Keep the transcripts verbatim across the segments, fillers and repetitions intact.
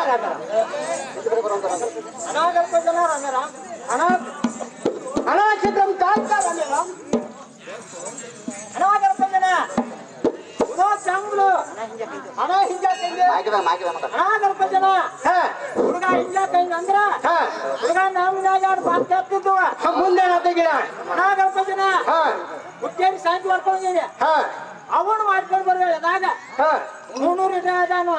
ಅನಾಗಲ್ಪ ಜನ ರಂಗರ ಅನಾ ಅನಾಕ್ಷತ್ರಂ ತಾತ್ಕಾಲ ಅನಾಗಲ್ಪ ಜನ ಉದೋ ಚಾಂಗ್ಲು ಅನಾ ಹಿಂಜಾಕಂಗೆ ಅನಾಗಲ್ಪ ಜನ ಹುಡುಗ ಹಿಂಜಾಕಂಗೆ ಅಂದ್ರ ಹುಡುಗ ನಮ್ನಾಗ ಎರಡು ಮಾತು ಕೇಳ್ತಿದ್ವು ಮುಂದೆ ತೆಗಿಡ ಅನಾಗಲ್ಪ ಜನ ಹುಟ್ಟೇರಿ ಶಾಂತಿ ಮಾಡ್ಕೊಂಡಿದ್ದೀನಿ ಅವನು ಮಾಡ್ಕೊಂಡು ಬರ್ಬೇಕದಾಗ ಮುನ್ನೂರು ಇಟ ಅದಾನು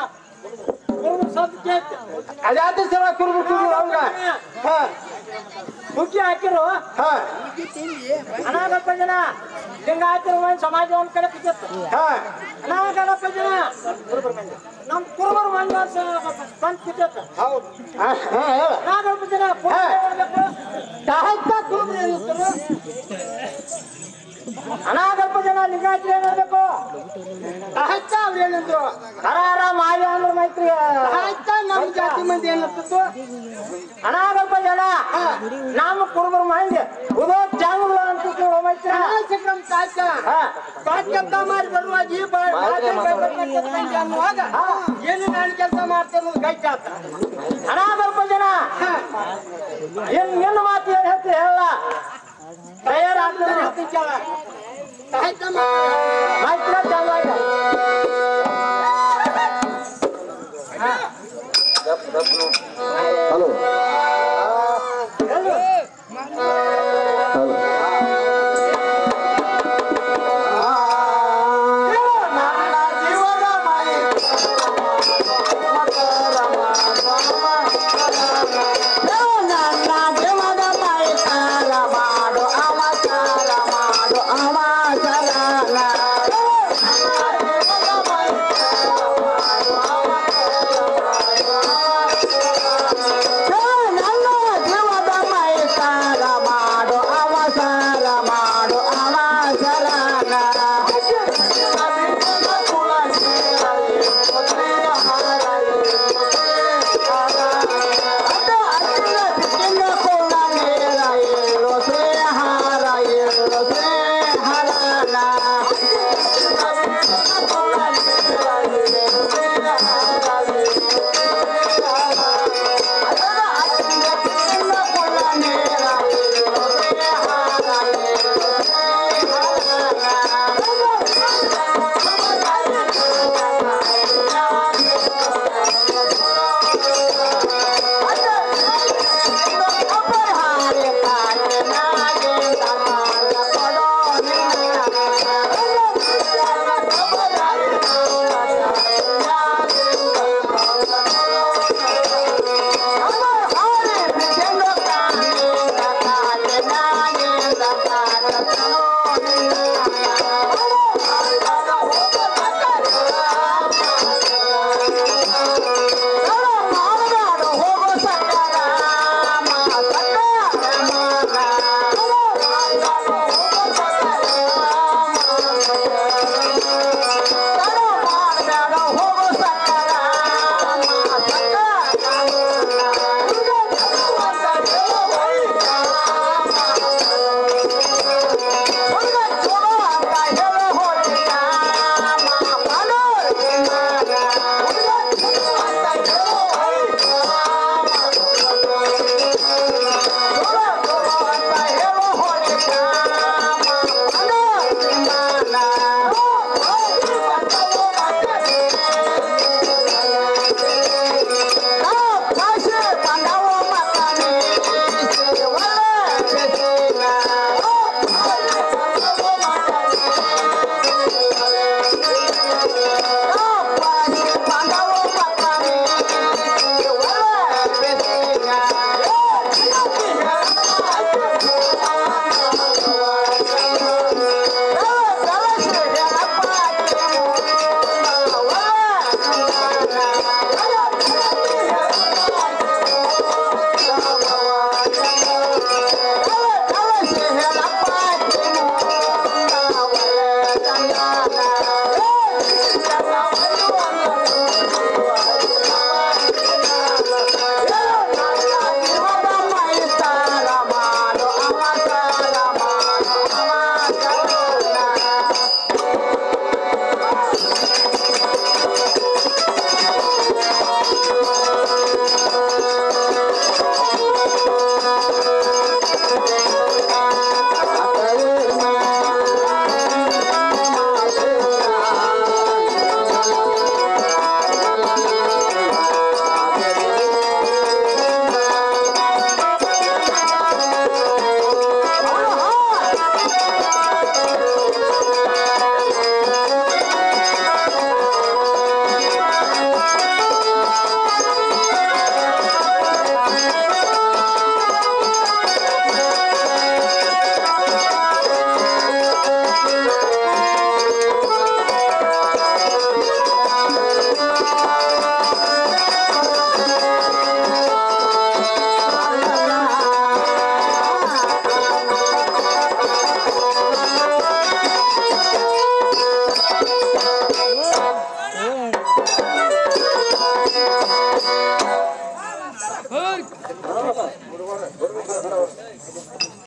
ಅದಾದ ಸಲ ಕುರುಬು ಕುರುಬು ಅವಂಗ ಮುಖ್ಯ ಹಾಕಿರು ಅನಾಗಲ್ಪ ಜನ ಹಿಂಗ ಹಾಕಿರು ಒಂದು ಸಮಾಜ ಒಂದ್ ಕಡೆ ಬಿದ್ದಿತ್ತು ಅನಾಗಲ್ಪ ಜನ ನಮ್ ಕುರುಬರು ಮಂದಿ ಬಂದ್ ಬಿದ್ದಿತ್ತು ಅನಾಗಲ್ಪ ಜನ ಅನಾಗಲ್ಪ ಜನ ಲಿಂಗಾಯತ್ರಿ ಏನಿರ್ಬೇಕು ಸಾಹಿತ್ಯ ಅವ್ರು ಏನಿದ್ರು ಹರಾರ ಮಾಯ ಅಂದ್ರೆ ಮೈತ್ರಿ ಸಾಹಿತ್ಯ ನಮ್ ಜಾತಿ ಮಂದಿ ಏನಿರ್ತಿತ್ತು ಅನಾಗಲ್ಪ ಜನ ನಮ್ಮ ಕುರುಬರು ಮಂದಿ ಉದೋ ಚಾಂಗ್ಲು ಅಂತಿತ್ತು ಮೈತ್ರಿ ಸಿಕ್ರಮ್ ಸಾಹಿತ್ಯ ಸಾಹಿತ್ಯಂತ ಮಾಡಿ ಬರುವಾಗ ಈ ಅನ್ನುವಾಗ ಏನು ನಾನು ಕೆಲಸ ಮಾಡ್ತೇನೆ ಕೈ ಚಾತ ಅನಾಗಲ್ಪ ಜನ ಏನ್ ಏನು ಮಾತು ಏನ್ ಹೇಳ್ತಿ ಹೇಳ ತಯಾರಾಗ್ತದೆ ಸಾಹಿತ್ಯ ಮಾತ್ರ ಚಾಲು ಹಲೋ Hey! Hey!